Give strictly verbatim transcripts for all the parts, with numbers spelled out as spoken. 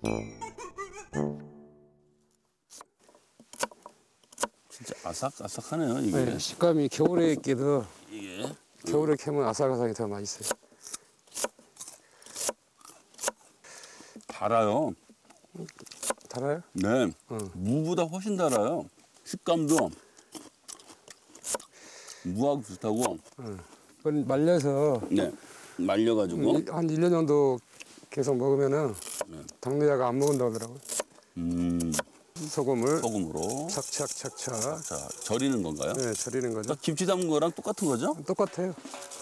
진짜 아삭아삭하네요, 이게. 네, 식감이 겨울에 깨도 이게. 겨울에 캐면 아삭아삭이 더 맛있어요. 달아요. 달아요? 네. 응. 무보다 훨씬 달아요. 식감도 무하고 비슷하고. 응. 그건 말려서 네. 말려가지고. 한 일 년 정도 계속 먹으면은 네. 당뇨자가 안 먹는다고 하더라고요. 음. 소금을 소금으로. 착착착착. 자, 절이는 건가요? 네, 절이는 거죠. 김치 담근 거랑 똑같은 거죠? 똑같아요.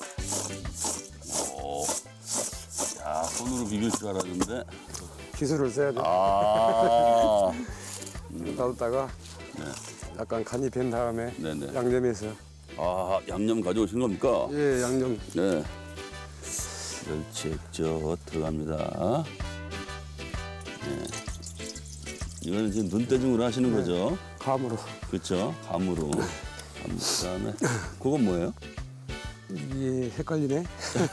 오. 야, 손으로 비빌 줄 알았는데. 기술을 써야 돼. 아. 놔뒀다가 네. 약간 간이 밴 다음에 네네. 양념해서. 아, 양념 가져오신 겁니까? 예, 양념. 네. 멸치 액젓 들어갑니다. 네. 이거는 지금 눈대중으로 하시는 네. 거죠? 감으로. 그렇죠? 감으로. 감, 그다음에 그건 뭐예요? 이게 헷갈리네.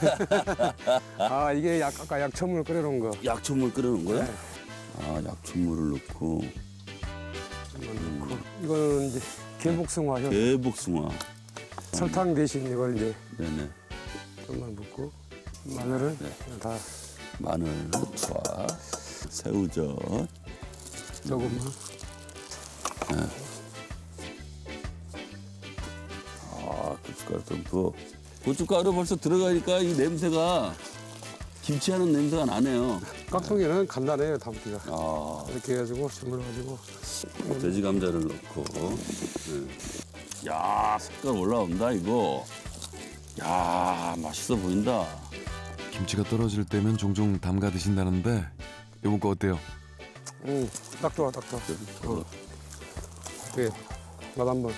아, 이게 약, 아까 약초물 끓여놓은 거. 약초물 끓여놓은 거요? 네. 아, 약초물을 넣고. 이건 넣고. 이거는 이제 개복숭아요. 개복숭아. 설탕 대신 이걸 이제 네네. 좀만 붓고 마늘을 네. 다 마늘, 투하, 새우젓. 조금만. 아, 고춧가루 좀 부어. 고춧가루 벌써 들어가니까 이 냄새가 김치하는 냄새가 나네요. 깍두기는 간단해요, 담기가. 아, 이렇게 해가지고 주물러가지고. 돼지 감자를 넣고. 네. 야, 색깔 올라온다 이거. 야, 맛있어 보인다. 김치가 떨어질 때면 종종 담가 드신다는데 이번 거 어때요? 응, 딱 좋아, 딱 좋아. 어. 네, 맛 한번.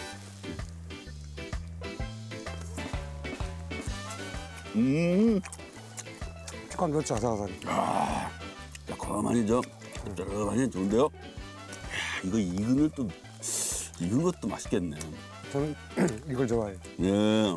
음, 식감 좋지, 아삭아삭. 아, 매콤하니 저 짭짤하니 좋은데요. 야, 이거 익으면 또 익은 것도 맛있겠네. 저는 이걸 좋아해요. 예.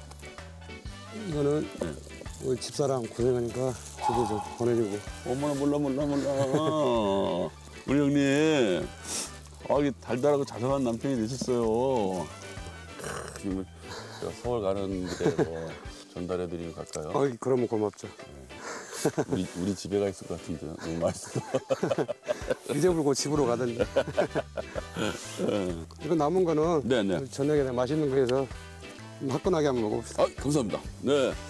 이거는 네. 우리 집사람 고생하니까 저도 좀 보내주고. 어머나 몰라 몰라 몰라. 우리 형님, 아, 이게 달달하고 자상한 남편이 되셨어요. 지금 제가 서울 가는 길에 전달해드리고 갈까요? 어이, 그러면 고맙죠. 우리 우리 집에 가 있을 것 같은데요. 너무 맛있어. 잊어불고 집으로 가든지. 이거 남은 거는 네네. 저녁에 맛있는 거 해서 화끈하게 한번 먹어봅시다. 아, 감사합니다. 네.